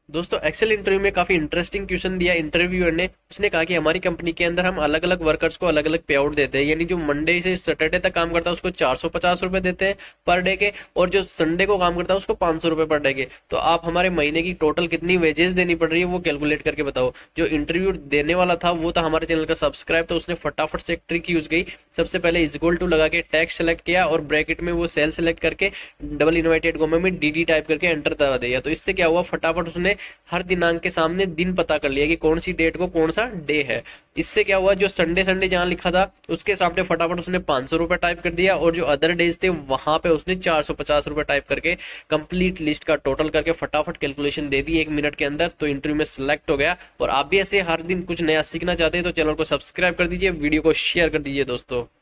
दोस्तों Excel interview में काफी इंटरेस्टिंग क्वेश्चन दिया इंटरव्यूअर ने। उसने कहा कि हमारी कंपनी के अंदर हम अलग अलग वर्कर्स को अलग अलग पे आउट देते हैं, यानी जो मंडे से सैटरडे तक काम करता है उसको 450 रुपए देते हैं पर डे के, और जो संडे को काम करता है उसको 500 रुपए पर डे के। तो आप हमारे महीने की टोटल कितनी वेजेस देनी पड़ रही है वो कैलकुलेट करके बताओ। जो इंटरव्यू देने वाला था वो था हमारे चैनल का सब्सक्राइब, तो उसने फटाफट से एक ट्रिक यूज की। सबसे पहले इक्वल टू लगा के टैक्स सेलेक्ट किया और ब्रैकेट में वो सेल सेलेक्ट करके डबल इन्वर्टेड कॉमा में डी टाइप करके एंटर दबा दिया। तो इससे क्या हुआ, फटाफट उसने हर दिनांक के सामने दिन पता कर लिया कि कौन सी डेट को कौन सा डे है। इससे क्या हुआ, जो संडे संडे जहां लिखा था उसके सामने फटाफट उसने 500 रुपए टाइप कर दिया, और जो अदर डेज थे वहां पे उसने 450 रुपए टाइप करके कंप्लीट लिस्ट का टोटल करके फटाफट कैलकुलेशन दे दी 1 मिनट के अंदर। तो इंटरव्यू में सिलेक्ट हो गया। और आप भी ऐसे हर दिन कुछ नया सीखना चाहते हैं तो चैनल को सब्सक्राइब कर दीजिए, वीडियो को शेयर कर दीजिए दोस्तों।